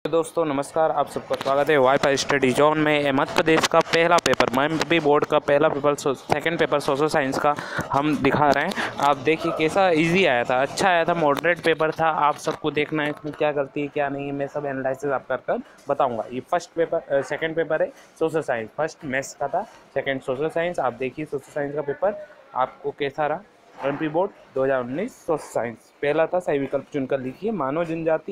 दोस्तों नमस्कार, आप सबका स्वागत है वाईफाई स्टडी जोन में। मध्य प्रदेश का पहला पेपर एमपी बोर्ड का पहला paper second paper social science का हम दिखा रहे हैं। आप देखिए कैसा इजी आया था, अच्छा आया था, मॉडरेट पेपर था। आप सबको देखना है कि क्या गलती है क्या नहीं है, मैं सब एनालिसिस आप कर बताऊंगा। ये फर्स्ट पेपर सेकंड पेपर है सोशल साइंस, फर्स्ट मैथ्स का था, सेकंड सोशल साइंस। आप देखिए सोशल साइंस का पेपर आपको कैसा रहा। एमपी बोर्ड 2019 सोशल साइंस पहला था, सही विकल्प चुनकर लिखिए। मानव जनजाति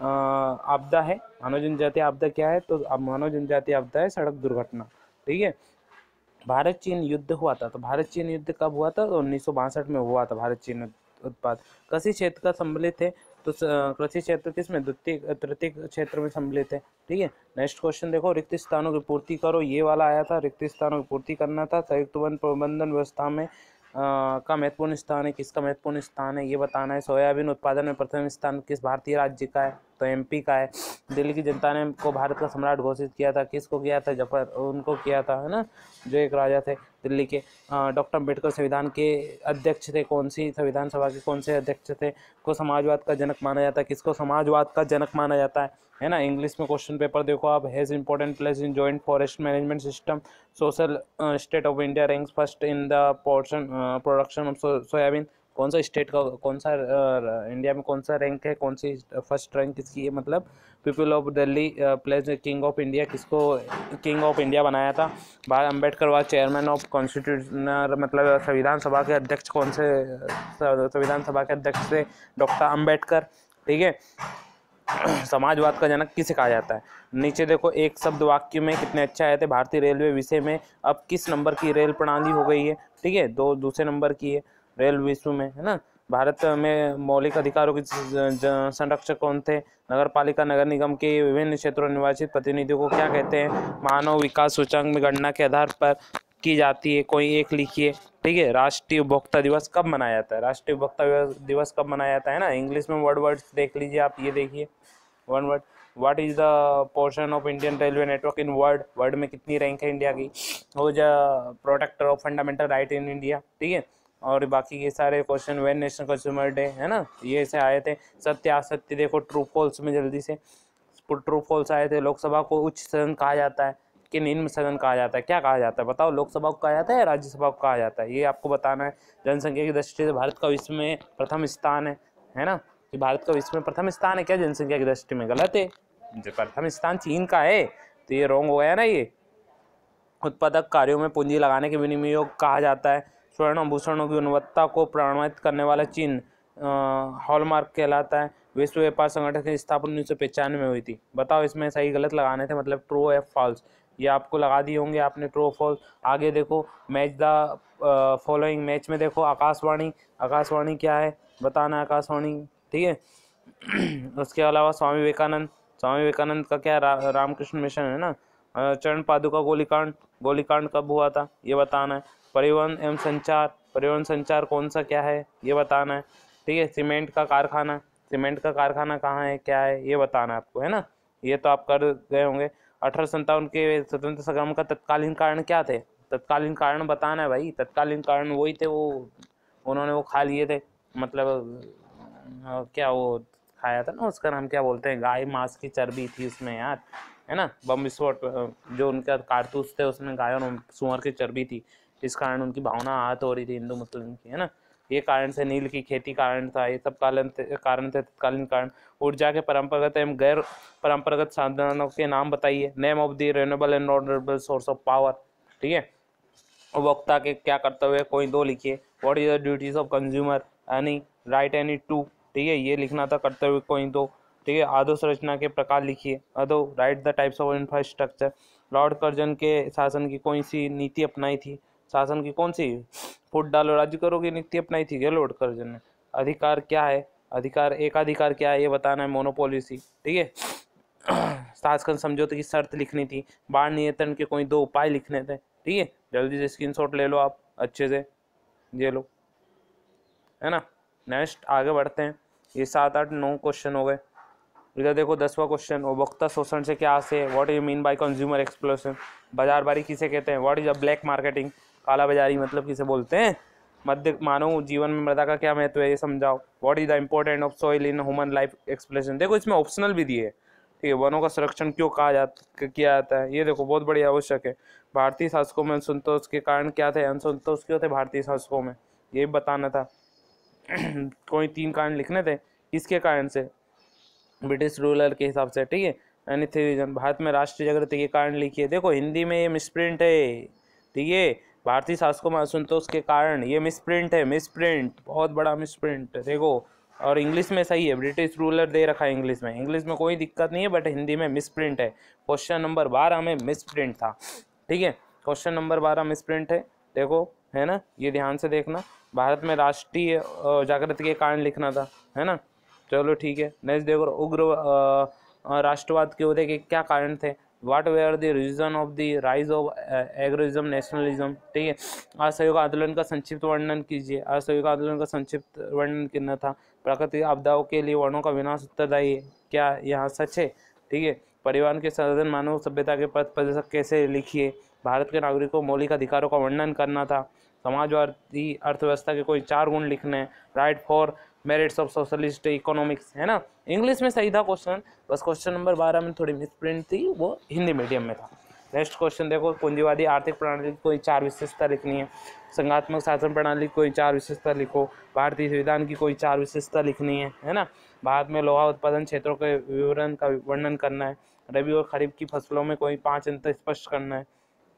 आपदा है। मानव जनजाति आपदा क्या है? तो अब मानव जनजाति आपदा है सड़क दुर्घटना। ठीक है। भारत चीन युद्ध हुआ था, तो भारत चीन युद्ध कब हुआ था? तो 1962 में हुआ था भारत चीन उत्पाद। कृषि क्षेत्र का सम्मिलित है, तो कृषि क्षेत्र किसमें? द्वितीय तृतीय क्षेत्र में सम्मिलित है। ठीक है। नेक्स्ट क्वेश्चन देखो, रिक्त स्थानों की पूर्ति करो। ये वाला आया था, रिक्त स्थानों की पूर्ति करना था। संयुक्त वन प्रबंधन व्यवस्था में का महत्वपूर्ण स्थान है, किसका महत्वपूर्ण स्थान है ये बताना है। सोयाबीन उत्पादन में प्रथम स्थान किस भारतीय राज्य का है? तो एमपी का है। दिल्ली की जनता ने को भारत का सम्राट घोषित किया था, किसको किया था? जफर उनको किया था, है ना, जो एक राजा थे दिल्ली के। डॉक्टर अम्बेडकर संविधान के अध्यक्ष थे, कौन सी संविधान सभा के कौन से अध्यक्ष थे? को समाजवाद का जनक माना जाता है, किसको समाजवाद का जनक माना जाता है ना। इंग्लिश में क्वेश्चन पेपर देखो आप, has important place in joint forest management system, social state of India ranks first in the production of soybean. कौन सा स्टेट का, कौन सा इंडिया में कौन सा रैंक है, कौन सी फर्स्ट रैंक किसकी है? मतलब people of Delhi place king of India, किसको किंग ऑफ इंडिया बनाया था? Ambedkar was chairman of constitutional, मतलब संविधान सभा के अध्यक्ष कौन से संविधान सभा के अध्यक्ष थे? डॉक्टर अम्बेडकर। ठीक है। समाजवाद का जनक किसे कहा जाता है? नीचे देखो, एक शब्द वाक्य में कितने अच्छे आए थे। भारतीय रेलवे विषय में अब किस नंबर की रेल प्रणाली हो गई है? ठीक है, दूसरे नंबर की है रेल विश्व में, है ना। भारत में मौलिक अधिकारों के संरक्षक कौन थे? नगर पालिका नगर निगम के विभिन्न क्षेत्रों में निर्वाचित प्रतिनिधियों को क्या कहते हैं? मानव विकास सूचकांक में गणना के आधार पर की जाती है, कोई एक लिखिए। ठीक है। राष्ट्रीय उपभोक्ता दिवस कब मनाया जाता है? राष्ट्रीय उपभोक्ता दिवस कब मनाया जाता है ना। इंग्लिश में वर्ड्स देख लीजिए आप, ये देखिए one word, what is the portion of Indian railway network in world में कितनी रैंक है इंडिया की? हो जा protector of fundamental right in India. ठीक है। और बाकी के सारे question, when national consumer day, है ना, ये ऐसे आए थे। सत्य असत्य देखो, ट्रू फॉल्स में जल्दी से ट्रू फॉल्स आए थे। लोकसभा को उच्च सदन कहा जाता है कि निम्न सदन कहा जाता है? क्या कहा जाता है बताओ? लोकसभा को कहा जाता है या राज्यसभा को कहा जाता है? ये आपको बताना है। जनसंख्या की दृष्टि से भारत का विश्व में प्रथम स्थान है ना। कि भारत का विश्व में प्रथम स्थान है क्या जनसंख्या की दृष्टि में? गलत है, जो प्रथम स्थान चीन का है, तो ये रॉन्ग हो गया ना। ये उत्पादक कार्यों में पूंजी लगाने के विनियोग कहा जाता है। स्वर्ण आभूषणों की गुणवत्ता को प्रमाणित करने वाला चिन्ह हॉलमार्क कहलाता है। विश्व व्यापार संगठन की स्थापना 1995 में हुई थी। बताओ, इसमें सही गलत लगाने थे, मतलब ट्रू या फॉल्स। ये आपको लगा दिए होंगे आपने, ट्रू फॉल्स। आगे देखो, मैच द फॉलोइंग, मैच में देखो आकाशवाणी। आकाशवाणी क्या है बताना, आकाशवाणी। ठीक है। उसके अलावा स्वामी विवेकानंद का क्या रामकृष्ण मिशन है ना। चरण पादुका गोलीकांड कब हुआ था ये बताना है। परिवहन एवं संचार कौन सा क्या है ये बताना है। ठीक है। सीमेंट का कारखाना कहाँ है, क्या है, ये बताना है आपको, है ना। ये तो आप कर गए होंगे। 1857 के स्वतंत्र संग्राम का तत्कालीन कारण क्या थे? तत्कालीन कारण बताना है भाई। तत्कालीन कारण वही थे, वो उन्होंने वो खा लिए थे, मतलब क्या वो खाया था ना, उसका नाम क्या बोलते हैं, गाय मांस की चर्बी थी उसमें यार, है ना। बम विस्फोट जो उनका कारतूस थे उसमें गाय और सुअर की चर्बी थी, इस कारण उनकी भावना आहत हो रही थी हिंदू मुस्लिम की, है ना। ये कारण से नील की खेती कारण था, ये सब कारण थे तत्कालीन कारण। ऊर्जा के परंपरागत एवं गैर परंपरागत साधनों के नाम बताइए। Name of the renewable and non renewable source of power. ठीक है। उपभोक्ता के क्या कर्तव्य है, कोई दो लिखिए। What is the duties of consumer, any write any two. ठीक है, ये लिखना था, कर्तव्य कोई दो। ठीक है। आधोसंरचना के प्रकार लिखिए। अधो, write the types of infrastructure. Lord Curzon के शासन की कौन सी नीति अपनाई थी? शासन की कौन सी? फुट डालो राज्य करो की नीति अपनाई थी क्या लॉर्ड कर्जन ने? अधिकार क्या है? अधिकार, एकाधिकार क्या है ये बताना है, मोनोपोलिसी। ठीक है। शासकीय समझौते की शर्त लिखनी थी। बाढ़ नियंत्रण के कोई दो उपाय लिखने थे। ठीक है। जल्दी से स्क्रीनशॉट ले लो आप अच्छे से, ये लो, है ना। नेक्स्ट आगे बढ़ते हैं। ये 7, 8, 9 क्वेश्चन हो गए। इधर देखो 10वां क्वेश्चन, उपभोक्ता शोषण से क्या आशय है? What you mean by consumer explosion. बाजारबारी किसे कहते हैं? What is a black marketing. काला बाजारी मतलब किसे बोलते हैं? मध्य मानव जीवन में मृदा का क्या महत्व है ये समझाओ। What is the important of soil in human life explosion. देखो इसमें ऑप्शनल भी दिए, ठीक है, वनों का संरक्षण क्यों किया जाता है, ये देखो बहुत बड़ी आवश्यक है। भारतीय शासकों में असंतोष के कारण क्या थे, असंतोष क्यों थे भारतीय शासकों में, ये बताना था। कोई 3 कारण लिखने थे, इसके कारण से ब्रिटिश रूलर के हिसाब से, ठीक है। यानी थ्री रीजन। भारत में राष्ट्रीय जागृति के कारण लिखिए, देखो हिंदी में ये मिसप्रिंट है, ठीक है। भारतीय शासकों में असंतोष के कारण, ये मिसप्रिंट है, मिसप्रिंट, बहुत बड़ा मिसप्रिंट, देखो। और इंग्लिश में सही है, ब्रिटिश रूलर दे रखा है इंग्लिश में कोई दिक्कत नहीं है, बट हिंदी में मिसप्रिंट है। क्वेश्चन नंबर 12 में मिसप्रिंट था, ठीक है। क्वेश्चन नंबर 12 मिसप्रिंट है, देखो, है ना, ये ध्यान से देखना। भारत में राष्ट्रीय जागृति के कारण लिखना था, है ना। चलो ठीक है, नेक्स्ट देखो, उग्र राष्ट्रवाद के उदय के क्या कारण थे, what were the reason of the rise of agroism nationalism, ठीक है। असहयोग आंदोलन का संक्षिप्त वर्णन कीजिए, असहयोग आंदोलन का संक्षिप्त वर्णन कितना था, प्राकृतिक आपदाओं के लिए वर्णों का विनाश उत्तरदायी है, क्या यहाँ सच है, ठीक है। परिवहन के साधन मानव सभ्यता के पथ प्रदर्शक कैसे लिखिए, भारत के नागरिकों को मौलिक अधिकारों का वर्णन करना था, समाजवादी अर्थव्यवस्था के कोई 4 गुण लिखने हैं, write four merits of socialist economics, है ना। इंग्लिश में सही था क्वेश्चन, बस क्वेश्चन नंबर 12 में थोड़ी मिसप्रिंट थी, वो हिंदी मीडियम में था। नेक्स्ट क्वेश्चन देखो, पूंजीवादी आर्थिक प्रणाली की कोई 4 विशेषता लिखनी है, संघात्मक शासन प्रणाली की कोई 4 विशेषता लिखो, भारतीय संविधान की कोई 4 विशेषता लिखनी है ना। भारत में लोहा उत्पादन क्षेत्रों के विवरण का वर्णन करना है, रबी और खरीफ की फसलों में कोई 5 अंतर स्पष्ट करना है,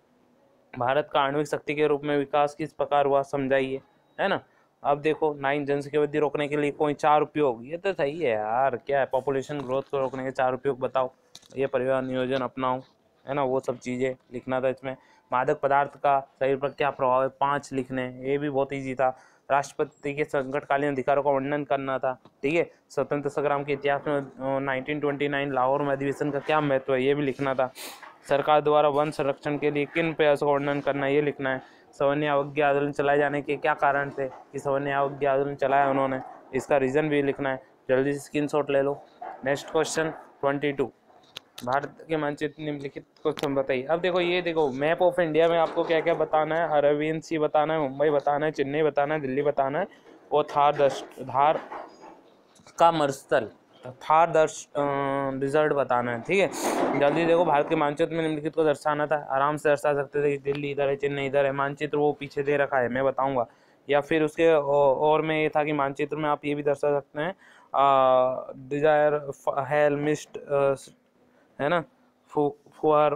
भारत का आणविक शक्ति के रूप में विकास किस प्रकार हुआ समझाइए, है ना। अब देखो, 9 जनसंख्या वृद्धि रोकने के लिए कोई 4 उपयोग, ये तो सही है यार, क्या है, पॉपुलेशन ग्रोथ को रोकने के 4 उपयोग बताओ, ये परिवार नियोजन अपनाओ, है ना, वो सब चीज़ें लिखना था इसमें। मादक पदार्थ का शरीर पर क्या प्रभाव है, 5 लिखने, ये भी बहुत ईजी था। राष्ट्रपति के संकटकालीन अधिकारों का वर्णन करना था, ठीक है। स्वतंत्र संग्राम के इतिहास में 1929 लाहौर में अधिवेशन का क्या महत्व है, ये भी लिखना था। सरकार द्वारा वन संरक्षण के लिए किन प्रयासों का वर्णन करना है, ये लिखना है। सवर्णीय अवज्ञा आंदोलन चलाए जाने के क्या कारण थे कि सवर्णीय अवज्ञा आंदोलन चलाया उन्होंने, इसका रीज़न भी लिखना है। जल्दी से स्क्रीनशॉट ले लो। नेक्स्ट क्वेश्चन 22, भारत के मानचित्र निम्नलिखित क्वेश्चन बताइए। अब देखो, ये देखो मैप ऑफ इंडिया में आपको क्या क्या बताना है, अरेबियन सी बताना है, मुंबई बताना है, चेन्नई बताना है, दिल्ली बताना है, और धार का मरुस्थल, थार डिजर्ट बताना है, ठीक है। जल्दी देखो, भारत के मानचित्र में निम्नलिखित को दर्शाना था, आराम से दर्शा सकते थे, दिल्ली इधर है, चेन्नई इधर है, मानचित्र वो पीछे दे रखा है, मैं बताऊंगा। या फिर उसके और में ये था कि मानचित्र में आप ये भी दर्शा सकते हैं, डिजायर, हेल, मिस्ट, है ना, फुहर,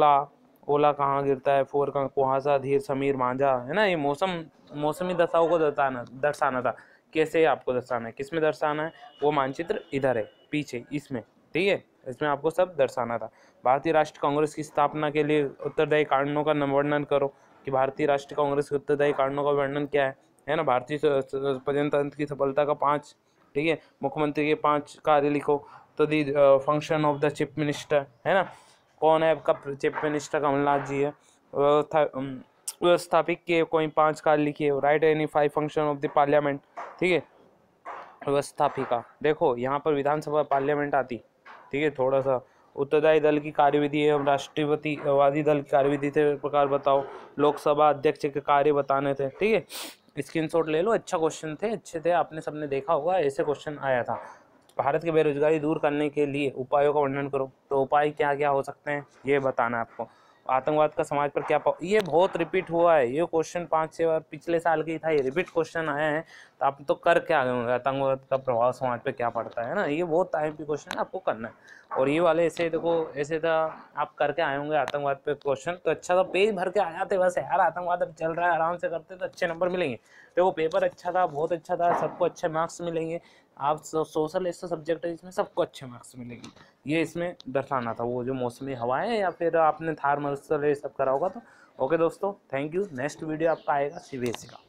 ओला कहाँ गिरता है, फुहर कहाँ, कुहासा, धीर, समीर, मांझा, है ना। ये मौसमी दशाओं को दर्शाना था। कैसे आपको दर्शाना है, किस में दर्शाना है, वो मानचित्र इधर है पीछे इसमें, ठीक है, इसमें आपको सब दर्शाना था। भारतीय राष्ट्रीय कांग्रेस की स्थापना के लिए उत्तरदायी कारणों का वर्णन करो, कि भारतीय राष्ट्रीय कांग्रेस के उत्तरदायी कारणों का वर्णन क्या है ना। भारतीय प्रजातंत्र की सफलता का 5, ठीक है। मुख्यमंत्री के 5 कार्य लिखो, तो the function of the chief minister, है ना, कौन है आपका चीफ मिनिस्टर, कमलनाथ जी है। व्यवस्थापिक के कोई 5 कार्य लिखिए, write any 5 function of the parliament, ठीक है। व्यवस्थापिका, देखो यहाँ पर विधानसभा पार्लियामेंट आती, ठीक है। थोड़ा सा उत्तरदायी दल की कार्यविधि एवं राष्ट्रवादी दल की कार्यविधि थे प्रकार बताओ, लोकसभा अध्यक्ष के कार्य बताने थे, ठीक है। स्क्रीनशॉट ले लो, अच्छा क्वेश्चन थे, अच्छे थे, आपने सबने देखा होगा, ऐसे क्वेश्चन आया था। भारत की बेरोजगारी दूर करने के लिए उपायों का वर्णन करो, तो उपाय क्या क्या हो सकते हैं, ये बताना है आपको। आतंकवाद का समाज पर क्या ये बहुत रिपीट हुआ है, ये क्वेश्चन 5-6 बार पिछले साल की था, ये रिपीट क्वेश्चन आया है, तो आप तो कर क्या गए होंगे, आतंकवाद का प्रभाव समाज पे क्या पड़ता है ना, ये बहुत टाइम की क्वेश्चन है, आपको करना है। और ये वाले ऐसे देखो, ऐसे था, आप करके आए होंगे आतंकवाद पे क्वेश्चन, तो अच्छा था, पेज भर के आ जाते बस यार, आतंकवाद अब चल रहा है, आराम से करते तो अच्छे नंबर मिलेंगे। देखो पेपर अच्छा था, बहुत अच्छा था, सबको अच्छे मार्क्स मिलेंगे। आप सोशल ऐसा सब्जेक्ट है इसमें सबको अच्छे मार्क्स मिलेंगे, ये इसमें दर्शाना था, वो जो मौसमी हवाएं, या फिर आपने थार मरुस्थल ये सब करा होगा। तो ओके दोस्तों, थैंक यू। नेक्स्ट वीडियो आपका आएगा CBSE का।